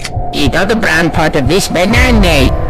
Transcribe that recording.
Eat all the brown part of this banana.